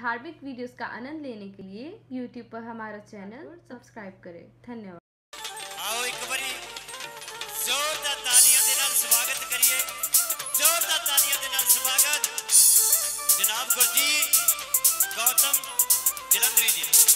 धार्मिक वीडियोस का आनंद लेने के लिए YouTube पर हमारा चैनल सब्सक्राइब करें। धन्यवाद। आओ एक बारी जोरदार तालियां दे नाल स्वागत करिए। जोरदार तालियां दे नाल स्वागत जनाब गुरजीत गौतम जलंधरी जी।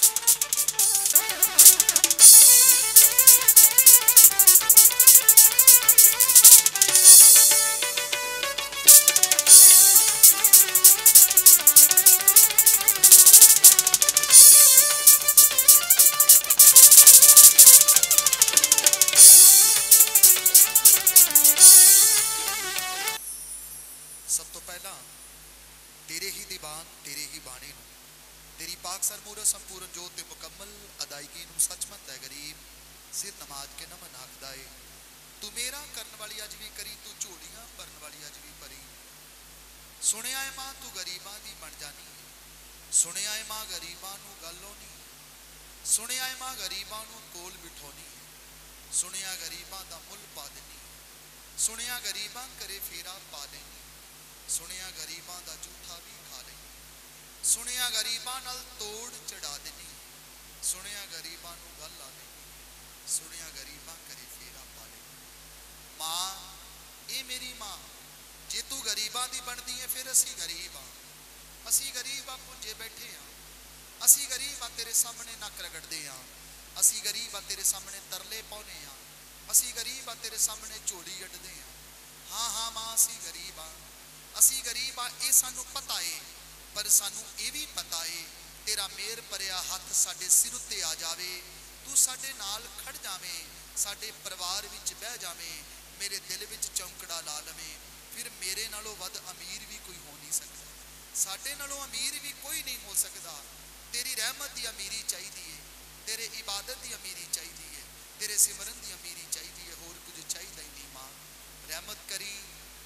सब तो पहला तेरे ही दीवान तेरे ही बाणी नूं तेरी पाक सरमूरत संपूर्ण जोत ते मुकम्मल अदायगी नूं सचमंद है गरीब सिर नमाज के नमन आखदा है। तू मेरा करन वाली अज भी करी तू झोलियां भरन वाली अज भी भरी। सुनिया है मां तू गरीबां दी बन जानी है। सुनिया है मां गरीबां नूं गल होनी। सुनिया है मां गरीबां नूं कोल बिठोनी है। सुनिया गरीबां दा मुल पा देनी। सुनिया गरीबां करे फेरा पा लेनी। सुनिया गरीबां दा झूठा भी खा ले। सुनिया गरीबां नाल तोड़ चढ़ा देनी। सुनिया गरीबां नूं गल ला देनी। सुनिया गरीबां करे फेरा पा ले। मां ये मेरी मां जे तू गरीबां दी बनदी है फिर असी गरीब हाँ। असी गरीब आ पुंजे बैठे हाँ। असी गरीब आ तेरे सामने नक रगड़दे हाँ। असी गरीब आ तेरे सामने तरले पाउने हाँ। असी गरीब आ तेरे सामने झोली अड्डदे हाँ। हाँ हाँ मां असी गरीब हाँ। असी गरीब आ ये सानू पता है पर सानू ये भी पता है तेरा मेहर भरिया हथ साडे सिर उत्ते आ जावे। तू साडे नाल खड़ जावे साडे परिवार विच बह जावे मेरे दिल विच चौंकड़ा ला लवे। फिर मेरे नालों वध अमीर भी कोई हो नहीं सकता। साडे नालों अमीर भी कोई नहीं हो सकता। तेरी रहमत की अमीरी चाहिए है। तेरे इबादत की अमीरी चाहिए है। तेरे सिमरन की अमीरी चाहिए है। होर कुछ चाहिए ही नहीं। मां रहमत करी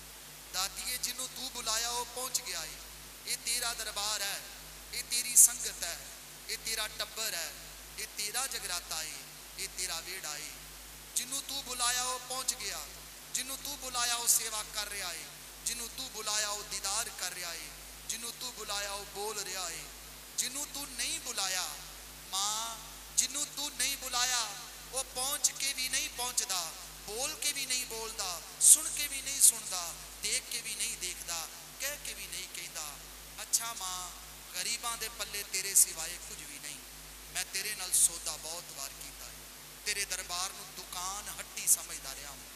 दातिए जिन्हों तू बुलाया वो पहुंच गया है। ये तेरा दरबार है। ये तेरी संगत है। ये तेरा टब्बर है। ये तेरा जगराता है। ये तेरा वेड़ा है। जिन्हों तू बुलाया वो पहुंच गया। जिन्हों तू बुलाया वो सेवा कर रहा है। जिन्हों तू बुलाया वो दीदार कर रहा है। जिन्हों तू बुलाया वो बोल रहा है। जिन्हों तू नहीं बुलाया मां जिन्हों तू नहीं बुलाया वो पहुंच के भी नहीं पहुंचता। बोल के भी नहीं बोलता। सुन के भी नहीं सुनता। देख के भी नहीं देखता। कह के भी नहीं कहता। अच्छा मां गरीबां दे पल्ले तेरे सिवाय कुछ भी नहीं। मैं तेरे नाल सौदा बहुत बार कीता है। तेरे दरबार नूं दुकान हट्टी समझदा रहा हूं।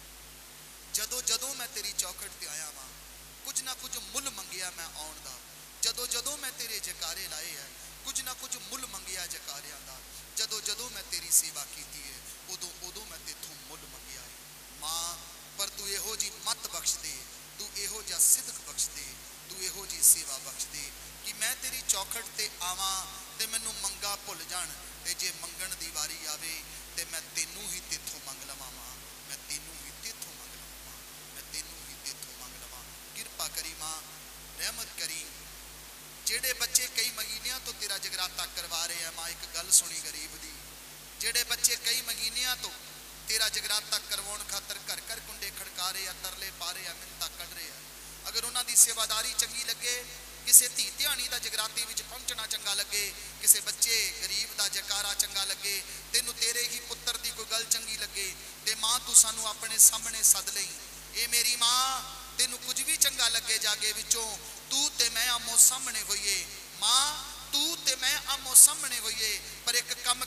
जदों जदों मैं तेरी चौखट ते आया मां कुछ ना कुछ मुल मंगिया मैं आउण दा। जदों जदों मैं तेरे जकारे लाए है कुछ ना कुछ मुल मंगिया जकारियां दा। जदों जदों मैं तेरी सेवा कीती है उदों उदों मैं तेथों मुल मंगिया है। मां पर तू इहो जी मत बख्श दे। तू इहो जा सिदक बख्श दे। तू इहो जी सेवा बख्श दे कि मैं तेरी चौखट ते आवां ते मैनू मंगा भुल जाण ते जे मंगण दी वारी आवे ते मैं तेनू ही तेथों मंग लवां। मां मैं तेनू ही तेथों मंग लवां। मां मैं तेनू ही तेथों मंग लवां। किरपा करी मां रहमत करी। जेड़े बच्चे कई महीनियां तो तेरा जगराता करवा रहे हैं मां एक गल सुनी गरीब दी। जेड़े बच्चे कई महीनियां तो तेरा जगराता करवाउण खातर घर घर कुंडे खड़का रहे हैं तरले पा रहे हैं मिन्नतां कढ रहे हैं। अगर उन्हां दी सेवादारी चंगी लगे किसी धी ध्यानी दा जगराते विच पहुंचना चंगा लगे किसी बच्चे गरीब दा जकारा चंगा लगे तेनू तेरे ही पुत्र दी कोई गल चंगी लगे ते मां तू सानू अपने सामने सद लई। ए मेरी मां तेनू कुछ भी चंगा लगे जागे विचों तू ते मैं आमो सामने होइए। मां तू ते मैं आमो सामने होइए पर एक काम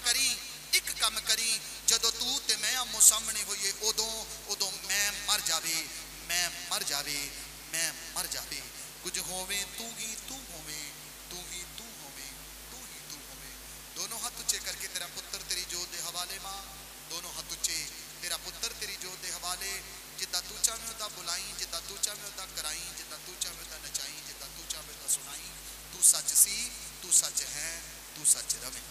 करी जदों तू ते मैं आमो सामने होइए उदों उदों मैं मर जावे मैं मर जावे मैं मर जावे। कुछ होवे तू ही तू होवे तू ही तू होवे तू ही तू होवे। दोनों हाथ ऊंचे करके तेरा पुत्र तेरी जोत दे हवाले मां दोनों हाथ ऊंचे तेरा पुत्र तेरी जोत दे हवाले। जिद्दां तू चाहे उदा बुलाई जिद्दां तू चाहे उदा कराई जिद्दां तू चाहे उदा नचाई जिद्दां तू चाहे उदा सुनाई। तू सच सी तू सच है तू सच रवे।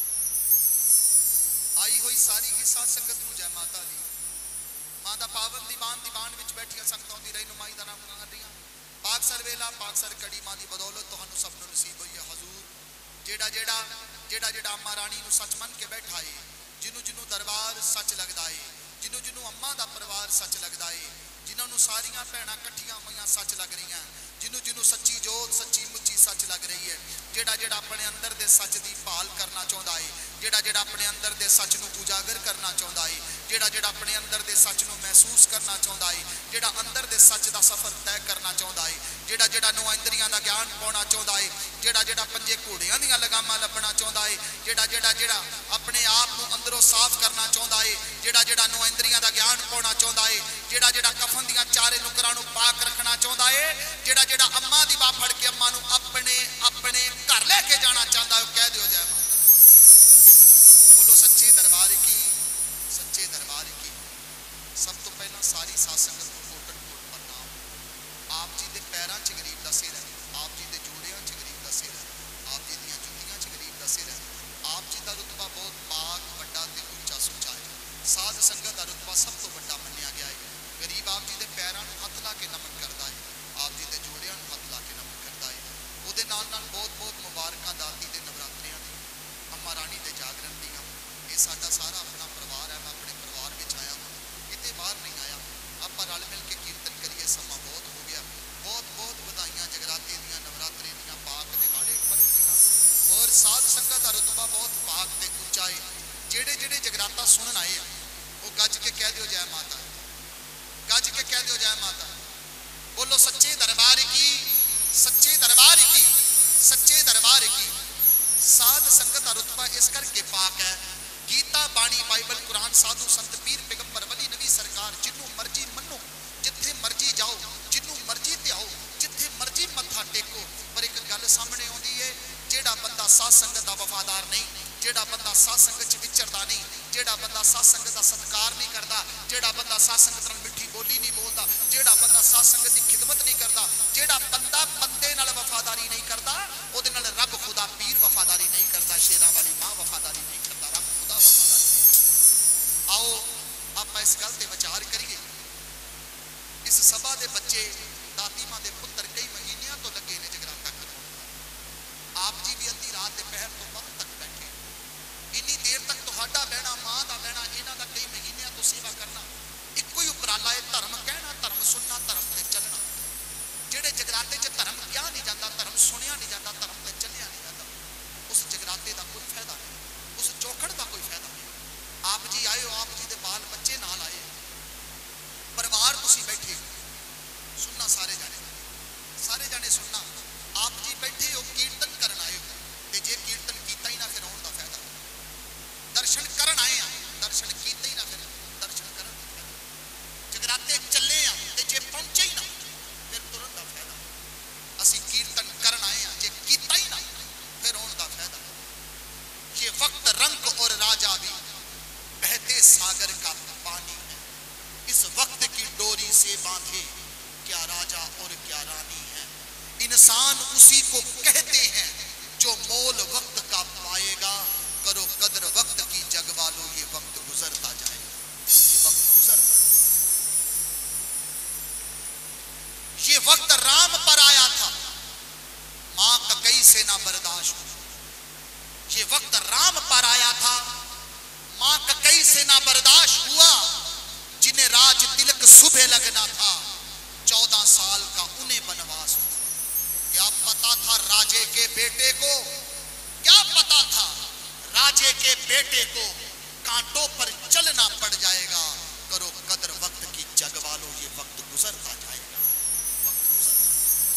आई हुई सारी ही साध संगत नूं जय माता दी। मां दा पावन दीवान विच बैठिया संगतां दी रहनुमाई दा नाम कर रही। पाक सर वेला पाक सर कड़ी मां दी बदौलत तुहानू सब नूं नसीब होई है। हजूर जेड़ा जेड़ा जेड़ा जेड़ा अम्मा रानी नूं सच मन के बैठा है जिन्हों जिन्हों दरबार सच लगता है जिन्हों जिन्हों अम्मा दा परिवार सच लगता है जिन्होंने सारिया भैणां कट्ठियां होईयां सच लग रही हैं जिन्हों जिन्हों सच्ची जोत सच्ची मुच्ची सच लग रही है, जेड़ा जेड़ा अपने अंदर दे सच की भाल करना चाहता है, जेड़ा जेड़ा अपने अंदर दे सच नूं उजागर करना चाहता है, जेड़ा जेड़ा अपने अंदर दे सच नूं महसूस करना चाहता है, जेड़ा अंदर दे सच का सफर तय करना चाहता है, जेड़ा जेड़ा नौ इंद्रियां दा ज्ञान पाना चाहता है, जेड़ा जेड़ा पंजे घोड़ियां दीयां लगामां लभना चाहता है, जेड़ा जेड़ा जेड़ा अपने आप नूं अंदरों साफ करना चाहता है, जेड़ा जेड़ा नौ इंद्रियां दा ज्ञान पाना चाहता है, जेड़ा जेड़ा कफन दीयां चारे नुकरां नूं पाक रखना चाहता है, जेड़ा जेड़ा अम्मा दी बाह फड़ के अम्मा नूं अपने अपने घर लेके जाना चाहता है, कह दिओ जय माता। बोलो सच्चे दरबार की, सच्चे दरबार की। सब तो पहला सारी साध संगत को कोटन कोट प्रणाम। आप जी के पैरों च गरीब का सिर है, आप जी के जोड़ियां च गरीब का सिर है, आप जी दी जुत्तियां च गरीब का सिर है। आप जी का रुतबा बहुत पाक वड्डा ते उच्चा सुच्चा है। साध संगत का रुतबा सब तो वड्डा मन्निया गया है। गरीब आप जी के पैरों हथ ला के नमन करता है, आप जी के जोड़ियां हथ ला के नमन करता है। ਉਹਦੇ ਨਾਲ ਨਾਲ बहुत बहुत मुबारक दाती के नवरात्रियां दी, अम्मा रानी के जागरण दियां। ये साडा सारा अपना परिवार है, मैं अपने परिवार में आया हूँ, किते बाहर नहीं आया। आप रल मिल के कीर्तन करिए, समा बहुत हो गया। बहुत बहुत बधाइयां जगराते दियां, नवरात्रे दियां, पाक दिहाड़े पर्व दियां। और साध संगत का रुतबा बहुत पाक ते उच्चा है। जेड़े जेड़े जगराता सुनन आए वो गज के कह दिओ जय माता, गज के कह दिओ जय माता। बोलो सच्चे दरबार की, सच्चे दरबार की, सच्चे दरबार की। साध संगत का रुतबा इस करके पाक है। गीता बाणी बाइबल कुरान साधु संत पीर पैगंबर वली नबी सरकार जिन्हों मर्जी मनो, जिथे मर्जी जाओ, जिन्हों मर्जी ध्याओ, जिथे मर्जी मत्था टेको। पर एक गल सामने आती है, जेड़ा बंदा साध संगत का वफादार नहीं, जेड़ा बंदा साध संगत विचरदा नहीं, जेड़ा बंदा साध संगत का सत्कार नहीं करता, जेड़ा बंदा साध संगत नाल मिठी बोली नहीं बोलता, जेड़ा बंदा साध संगत की खिदमत नहीं करता, जेड़ा बंदा बंदे नाल वफादारी नहीं करता, उहदे नाल रब खुदा पीर वफादारी नहीं करता, शेरां वाली मां वफादारी नहीं करता, रब खुदा वफादारी नहीं। आओ आप इस गल ते विचार करिए। इस सभा के बच्चे दाती मां के पुत्र कई महीनों तो लगे ने जगराता करवाउण। आप जी भी अद्धी रात के पहर तो बाद तक बैठे, इन्नी देर तक तुहाडा बहना, मां का बहना, इन्हां दा कई महीनों तो सेवा करना। इक्को ही उपराला है, धर्म कहना, धर्म सुनना, धर्म ते चलना। जेड़े जगराते च धर्म क्या नहीं जाता, धर्म सुनिया नहीं जाता, धर्म ते चलिया नहीं जाता, उस जगराते का कोई फायदा नहीं, उस चौखड़ का कोई फायदा नहीं। आप जी आए हो, आप जी के बाल बच्चे नाल आए, परिवार तुसी बैठे सुनना, सारे जाने सुनना। आप जी बैठे हो, कीर्तन करन आए हो, ते जे कीर्तन कीता ही ना फिर आउण दा फायदा। दर्शन करन आए हैं, दर्शन कीते ही ना फिर दर्शन करन दा फायदा। जगराते चले आ ते जे पहुंचे ही ना फिर तुरन दा फायदा। असी कीर्तन करन आए हैं, जे कीता ही ना फिर आउण दा फायदा। ये वक्त रंग और राजा भी बहते सागर का पानी है, इस वक्त की डोरी से बांधे क्या राजा और क्या रानी है। इंसान उसी को कहते हैं जो मोल वक्त का पाएगा, करो कदर वक्त की जग वालों, ये वक्त गुजरता जाएगा, ये वक्त गुजरता है। ये वक्त राम पर आया था, मां ककई से ना बर्दाश्त हुआ। ये वक्त राम पर आया था, मां ककई से ना बर्दाश्त हुआ। जिन्हें राज तिलक सुबह लगना था, 14 साल का उन्हें बनवास हुआ। क्या पता था राजे के बेटे को, क्या पता था राजे के बेटे को कांटों पर चलना पड़ जाएगा। करो कदर वक्त की जग वालों, ये वक्त गुजरता जाएगा, वक्त गुजरता।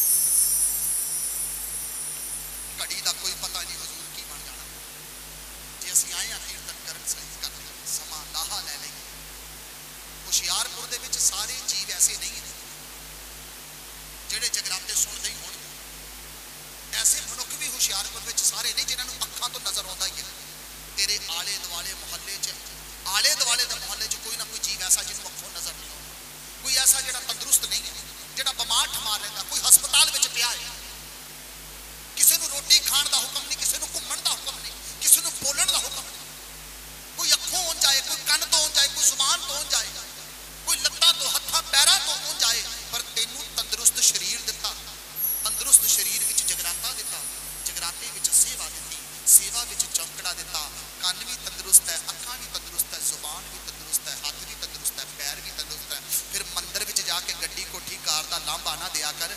घड़ी का कोई पता नहीं हुजूर की बन जाना। जे असीं आए हैं कीर्तन करन, सही कर समा लाहा ले लेंगे। हुशियारपुर दे विच सारे जीव ऐसे नहीं है जेड़े जगराते सुनते ही होण। ऐसे मनुख भी हुशियारपुर विच सारे नहीं जिन्हां नूं अखां तो नजर आउंदा ही है। तेरे आले दुआले मुहल्ले च, आले दुआले दे मुहल्ले च कोई ना कोई जीव ऐसा जिन्हों अखों नजर नहीं आउंदा। कोई ऐसा जिहड़ा तंदुरुस्त नहीं है, जिहड़ा बीमार ठमार रहिंदा, कोई हस्पताल विच पिया है। किसी नूं रोटी खाण दा हुक्म नहीं, किसी नूं घुम्मण दा हुक्म नहीं, किसी नूं बोलण दा हुक्म नहीं। कोई अखों हो जाए, कोई कन तो हो जाए, कोई जुबान तो हो जाए, कोई लत्तां तो हत्थां पैरां तो हो जाए, पर तैनूं तंदुरुस्त शरीर दिता, तंदुरुस्त शरीर विच जगराता दिता, जगराते विच सेवा दिती, सेवा विच चौंकड़ा दिता। कन भी तंदुरुस्त है, अखां भी तंदुरुस्त है, जुबान भी तंदुरुस्त है, हाथ भी तंदुरुस्त है, पैर भी तंदुरुस्त है। फिर मंदिर विच जाके गड्डी कोठी कार दा लांभा ना दे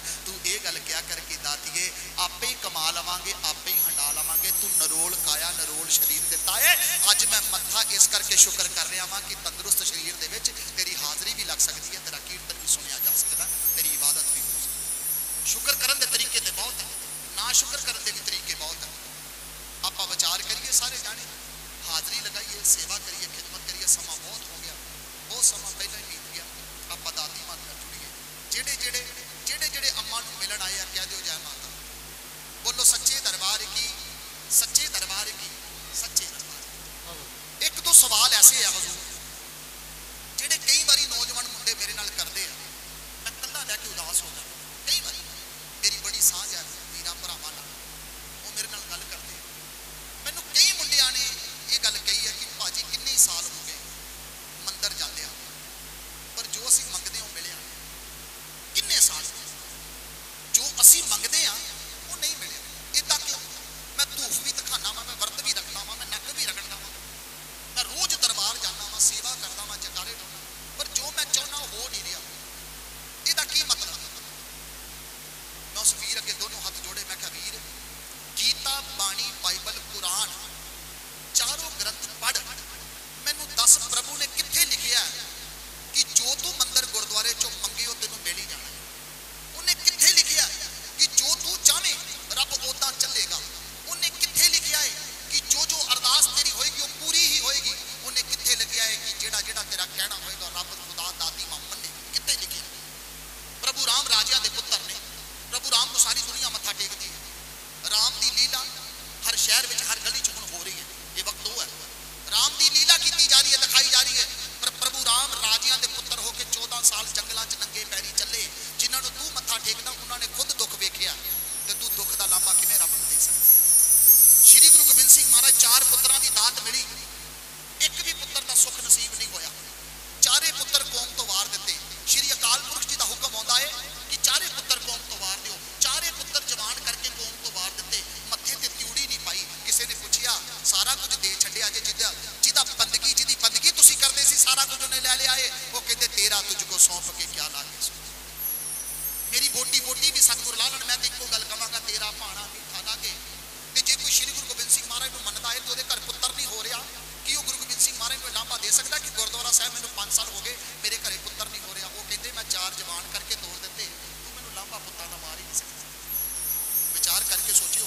तू ये गल क्या करके दातिए आपे ही कमा लवांगे आपे ही हंडा लवांगे तू नरोल काया नरोल शरीर दिता है अज मैं मत्था इस करके शुक्र कर रहा वां कि तंदुरुस्त शरीर दे विच तेरी हाजरी भी लग सकती है तेरा कीर्तन भी सुनिया जा सकता तेरी इबादत भी हो सकती शुक्र करन दे तरीके ते बहुत है ना शुक्र करन दे भी तरीके बहुत है आप विचार करिए सारे जाने हाजरी लगाइए सेवा करिए खिदमत करिए समा बहुत हो गया बहुत समा पहले ही बीत गया आप दादी माता नाल जुड़िए जेड़े जेड़े जेड़े जेड़े अम्मा नूं मिलन आए कह दो जय माता बोलो सच्चे दरबार की सच्चे दरबार की सच्चे दरबार एक दो सवाल ऐसे है हजूर जेड़े कई बारी नौजवान मुंडे मेरे नाल करते हैं मैं कल्ला लैके उदास हो जाता कई बारी मेरी बड़ी साझ है वीरां भरावां नाल वो मेरे नाल गल करते मैनू कई मुंडिया ने ये गल कही है कि भाजी किन्ने साल हो गए मंदिर जाते हैं पर जो असी मंगते हो मिले किन्ने साल जो असी मंगते हैं वो नहीं मिले इदा क्यों मैं धूफ भी दिखाना वा मैं वर्त भी रखना वा मैं नक भी रगड़ना वा मैं रोज दरबार जाना वा सेवा करता वा जगारे लाना पर जो मैं चाहना हो नहीं रहा इदा की मतलब मैं उस वीर अगे दोनों हाथ जोड़े मैं कहा वीर गीता बाणी बाइबल कुरान चारों ग्रंथ पढ़ मैनू दस प्रभु ने किथे लिखिया कि जो तू मंदिर गुरुद्वारे चो मंगे हो तेनू मिल ही जाना उन्हें किथे लिखिया कि जो तू चाहे रब ओदा चलेगा उन्हें किथे लिखिया है कि जो जो अरदास तेरी होएगी वो पूरी ही होएगी उन्हें किथे लिखिया है कि जेड़ा जेड़ा तेरा कहना होएगा रब खुदा दादी मां मन्ने किथे लिखिया प्रभु राम राजिया दे पुत्र ने प्रभु राम को सारी दुनिया मत्था टेकदी है राम दी लीला हर शहर में हर गली च हुण हो रही है ये वक्त वो है राम दी लीला की जा रही है दिखाई जा रही है पर प्रभु राम राजिया के पुत्र होकर 14 साल जंगलों च नंगे पैरी चले जिन्होंने तू मत्था टेकदा उन्होंने खुद दुख वेखिया ते तू दुख का लांबा किवें रब नूं दे सकदा श्री गुरु गोबिंद सिंह महाराज 4 पुत्रां दी दात मिली एक भी पुत्र का सुख नसीब नहीं होया चारे पुत्र कौम तो वार दिते श्री अकाल पुरख जी का हुक्म आउंदा है कि चारे पुत्र कौम तो वार दिओ चारे पुत्र जवान करके कौम तो वार दिते मत्थे ते त्यूड़ी नहीं पाई किसी ने पूछया सारा कुछ दे छड्डिया जे जिदा बंदगी तुसी करदे सी सारा कुछ उन्हें ले लिया है वो कहते तेरा तुझको सौंप के क्या लागे मेरी बोटी भी सतगुर ला लैन मैं तो इको गल कहांगा तेरा भाणा मीठा लागे ते जे कोई श्री गुरु गोबिंद सिंह महाराज नूं मनदा है तो उहदे घर पुत्र नहीं हो रहा कि वो गुरु गोबिंद सिंह महाराज को लांभा दे सकता कि गुरुद्वारा साहब मैंने 5 साल हो गए मेरे घरे पुत्र नहीं हो रहा वो कहते मैं 4 जवान करके तोड़ दिते तू मैनूं लांभा पुत्तां दा मार ही नहीं सकता विचार करके सोचियो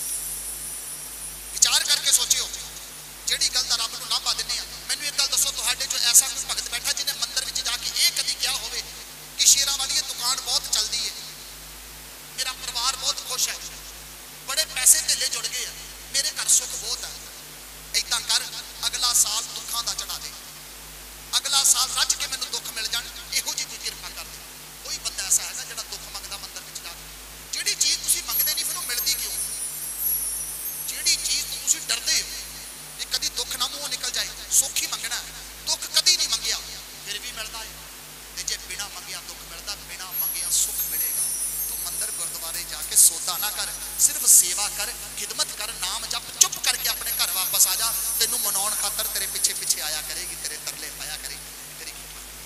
ਜਿਹੜੀ ਗੱਲ ਦਾ ਰੱਬ ਨੂੰ ਲਾਂਭਾ ਦਿੰਦੇ ਆ ਮੈਨੂੰ ਇੱਕ ਗੱਲ ਦੱਸੋ ਤੁਹਾਡੇ ਚੋਂ ਐਸਾ ਕੋਈ ਭਗਤ ਬੈਠਾ ਜਿਹਨੇ ਮੰਦਿਰ ਵਿੱਚ ਜਾ ਕੇ ਇਹ ਕਦੀ ਕਿਹਾ ਹੋਵੇ ਕਿ ਸ਼ੇਰਾਂ ਵਾਲੀ ਇਹ ਦੁਕਾਨ ਬਹੁਤ ਚੱਲਦੀ ਹੈ ਮੇਰਾ ਪਰਿਵਾਰ ਬਹੁਤ ਖੁਸ਼ ਹੈ ਬੜੇ ਪੈਸੇ ਧੇਲੇ ਜੁੜ ਗਏ ਆ ਮੇਰੇ ਘਰ ਸੁੱਖ ਬਹੁਤ ਹੈ ਇਦਾਂ ਕਰ ਅਗਲਾ ਸਾਲ ਦੁੱਖਾਂ ਦਾ ਚੜਾ ਦੇ ਅਗਲਾ ਸਾਲ ਰੱਜ ਕੇ ਮੈਨੂੰ ਦੁੱਖ ਮਿਲ ਜਾਣ ਇਹੋ ਜਿਹੀ ਕੋਈ ਕਿਰਪਾ ਕਰ ਦੇ ਕੋਈ ਬੰਦਾ ਐਸਾ ਹੈਗਾ ਜਿਹੜਾ ਦੁੱਖ ਮੰਗਦਾ ਮੰਦਿਰ ਵਿੱਚ ਜਾ ਕੇ ਜਿਹੜੀ ਚੀਜ਼ ਤੁਸੀਂ ਮੰਗਦੇ ਨਹੀਂ ਫਿਰ ਉਹ ਮਿਲਦੀ ਕਿਉਂ ਜਿਹੜੀ ਚੀਜ਼ ਤੋਂ ਤੁਸੀਂ ਡਰਦੇ ਹੋ कदी दुख ना मुंह निकल जाए सुख ही मंगना दुख कदी नहीं मंगिया फिर भी मिलता है जे बिना मंगिया दुख मिलता बिना मंगिया सुख मिलेगा तू मंदिर गुरुद्वारे जाके सौदा ना कर सिर्फ सेवा कर खिदमत कर नाम जप चुप करके अपने घर वापस आ जा तेनू मनाउण खातर तेरे पिछे पिछे आया करेगी तेरे तरले पाया करेगी तेरी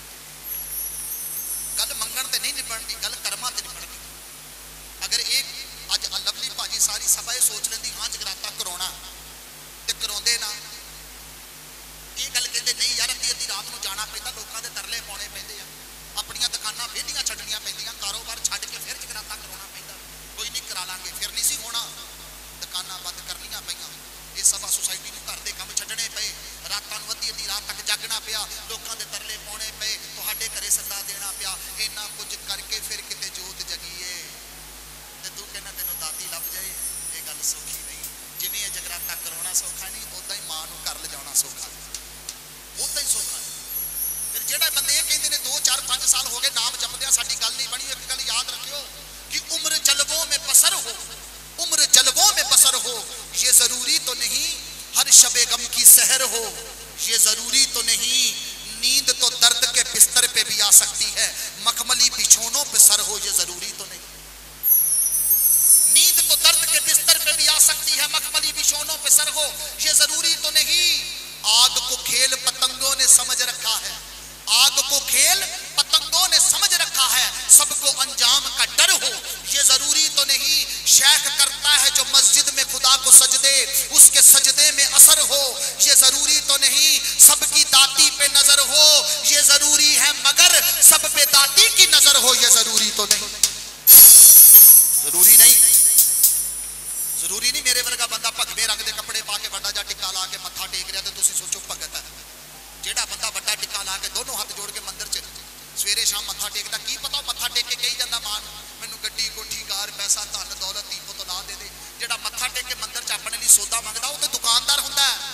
गल मंगण ते नहीं निभणदी गल कर्मां ते निभणदी अगर एक अज लवली भाजी सारी सभा सोच लेंदी हाँ जगराता कराउणा कराउंदे ना ये गल कहते नहीं यार अद्धी रात को जाना पैंदा लोगों के तरले पाने पैंदे आ अपनियां दुकानां वेलियां छड्डणियां पैंदियां कारोबार छड्ड के फिर जगराता कराउणा पैंदा कोई नहीं करा लांगे फिर नहीं सी होना दुकानां बंद करनियां पईयां ये सभा सोसाइटी नूं घर दे काम छड्डणे पए रातां नूं अद्धी रात तक जागना पिया लोगों के तरले पाने पए तुहाडे घरे सद्दा देना पिया इन्ना कुछ करके फिर किते जोत जगीए ते तू कहना तैनूं दाती लभ जाए ये गल सौखी नहीं जिवें जगराता कराउणा सौखा नहीं उदां ही मां नूं घर लिजाउणा सौखा उदां ही सौखा फिर जिहड़े बंदे ये कहंदे ने 2 4 5 साल हो गए नाम जपदिया साडी गल नहीं बनी एक गल याद रखियो कि उम्र जलवों में बसर हो उम्र जलवों में बसर हो ये जरूरी तो नहीं हर शबे गम की सहर हो ये जरूरी तो नहीं नींद तो दर्द के बिस्तर पे भी आ सकती है मखमली बिछौनों पे सर हो ये जरूरी तो नहीं नींद तो दर्द के बिस्तर पे भी आ सकती है मखमली बिछौनों पे सर हो ये जरूरी तो नहीं आग को खेल पतंगों ने समझ रखा है आग को खेल पतंगों ने समझ रखा है सब सबको अंजाम का डर हो, ये जरूरी तो नहीं। शेख करता है जो मस्जिद में खुदा को सजदे, उसके सजदे में असर हो, ये जरूरी तो नहीं। सबकी दाती पे नजर हो, ये जरूरी है, मगर सब पे दाती की नजर हो, ये जरूरी तो नहीं। जरूरी नहीं, जरूरी नहीं मेरे वर्गा बंदा भगवे रंग के कपड़े पा के वड्डा जा टिक्का ला के मत्था टेक रहा तो तुसी सोचो भगत है। जेड़ा बंदा वड्डा टिक्का ला के दोनों हाथ जोड़ के मंदिर च सवेरे शाम मत्था टेकदा, की पता मत्था टेक के कही जांदा मां मैनू गड्डी कोठी कार पैसा धन दौलत धी पुत ला दे दे। जेड़ा मत्था टेक के मंदिर च अपने लिए सौदा मंगदा वो ते दुकानदार हुंदा है,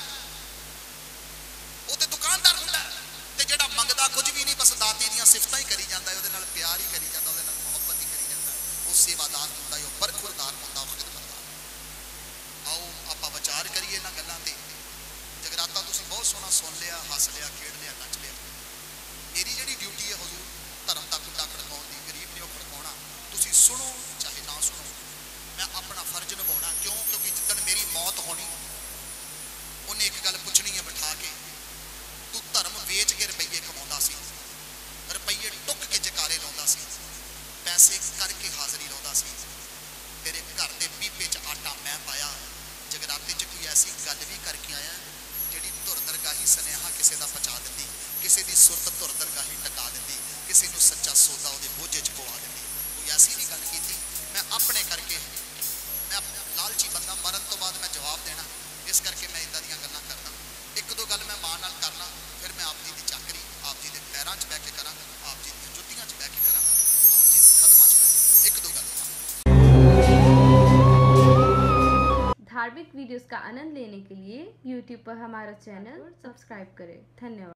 वो ते दुकानदार हुंदा है। ते जेड़ा मंगदा कुछ भी नहीं, बस दाती दीयां सिफतां ही करी जांदा है, ओहदे नाल प्यार ही करी जांदा, ओहदे नाल मोहब्बत ही करी जांदा, वो सेवादार हुंदा है, वो बरखुरदार हुंदा, वो खिदमतगार। आओ आपां विचार करिए इन्हां गल्लां ते। जगराता तुसीं बहुत सोहना सुन लिया, हस लिया, खेड लिया, नच लिया। मेरी जिहड़ी ड्यूटी है हुजूर धर्म दा कुंडा खड़काउण दी, गरीब ने वो खड़काउणा, तुसीं सुनो चाहे ना सुनो, मैं अपना फर्ज निभाउणा। क्यों? क्योंकि जिद्दण मेरी मौत होनी उन्हें एक गल पुछनी है बिठा के, तू धर्म वेच के रुपये कमाउंदा सी, रुपये टुक के जकारे लाउंदा सी, पैसे करके हाज़री लाउंदा सी, तेरे घर के पीपे च आटा मैं पाया, जगराते च कोई ऐसी गल भी करके आया जिहड़ी धुर दरगाही सुनेहा किसी का पहुँचा देती, किसी की सुरत धुर दरगाही टका देती, किसी को सच्चा सौदा वो बोझे च पवा देती। कोई ऐसी भी गल की मैं अपने करके, मैं लालची बंदा, मरन तो बाद मैं जवाब देना, इस करके मैं इदां दीयां गल्लां करना। एक दो गल मैं मां नाल करना, फिर मैं आप जी की चाकरी आप जी के पैरों च बह के करा, आप जी की जुत्तियां च बह के करा, आप जी की खदमां च बह के। एक दो गल धार्मिक वीडियोस का आनंद लेने के लिए YouTube पर हमारा चैनल सब्सक्राइब करें। धन्यवाद।